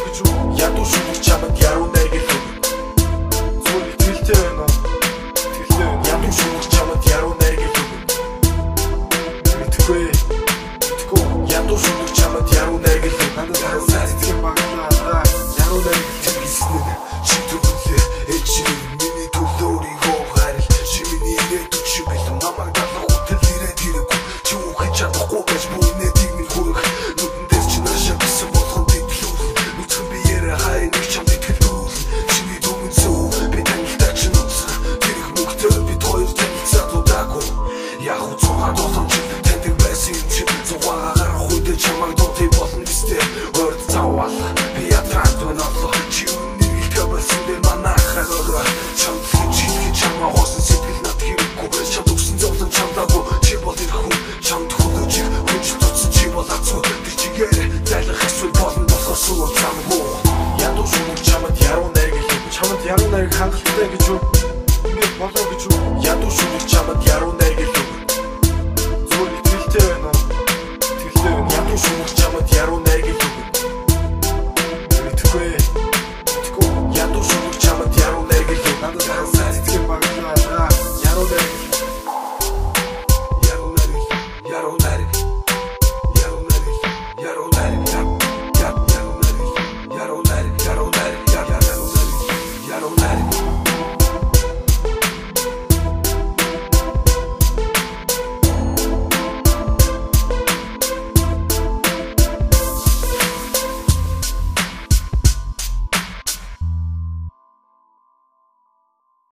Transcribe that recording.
гэж үү? Ядуу шүлэг чамд яруу найргал үү? Зүгээр итгэлтэй байна уу? Итгэлтэй байна. Ядуу шүлэг чамд яруу найргал үү? Мэдгүй. Ядуу шүлэг чамд яруу найргал үү? Надад харуу сайцгийн баглаа. Яруу найргал хэлсэн. Чи төлөвлөө ээжийн миний төлөөрийгөө гарил. Чи миний ирээдүйд чи бэлэн намайг далах хөтөл ирээд ирэхгүй. Чи үхэж чадахгүй гэж бүнээ дигмэн хүрэх. Нүдэндээс чи наашаа бисэн болгон битлүүл. Нүцгэн биеэрээ хай нэг чамд итгэлдүүл. Чиний дүмэн зөв би танилтаа чи нүцгэн. Тэрх мөнгөтэй бид хоёр танилцаад удаагүй. Яг уу цугаа досомч таньдаг байсан юм чи. Цугаа гарах үедээ чамайг дутий болно гэстэй. Орд завал би ятрант өнөрлөө. Чи үннийг илтгэсэн дээр манайхаа өөрөө. Чамд хичээл чамаа хоосон сэтгэл над хэрэггүй. Чамд өгсөн зовлон чамдаагүй. Чи бол ирэх хүн чамд хөлөөж хүнч тутсан чи бол азгүй. Тэр чигээр зайлах эсвэл болно болохоор суур чамгүй. Ядуу шүлэг чамд яруу найргал үү? Чамд яруу найргал хангалттай гэж үү? Ингээд болоо гэж үү? Ядуу шүлэг чамд яруу найргал үү? Зүгээр итгэлтэй байна уу? Итгэлтэй байна. Ядуу шүлэг чамд яруу найргал